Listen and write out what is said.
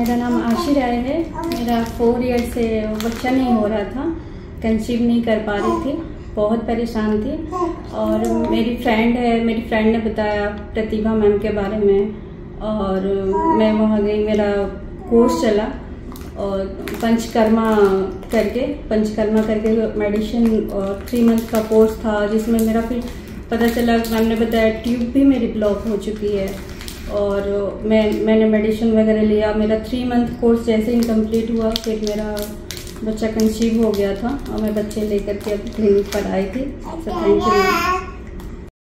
मेरा नाम आशी राय है। मेरा 4 ईयर से बच्चा नहीं हो रहा था, कंसीव नहीं कर पा रही थी, बहुत परेशान थी। और मेरी फ्रेंड ने बताया प्रतिभा मैम के बारे में और मैं वहाँ गई। मेरा कोर्स चला और पंचकर्मा करके मेडिसिन और 3 मंथ का कोर्स था, जिसमें मेरा फिर पता चला, मैम ने बताया ट्यूब भी मेरी ब्लॉक हो चुकी है। और मैंने मेडिसिन वगैरह लिया। मेरा 3 मंथ कोर्स जैसे ही कंप्लीट हुआ फिर मेरा बच्चा कंसीव हो गया था और मैं बच्चे लेकर के अब क्लिनिक पर आई थी। So thank you.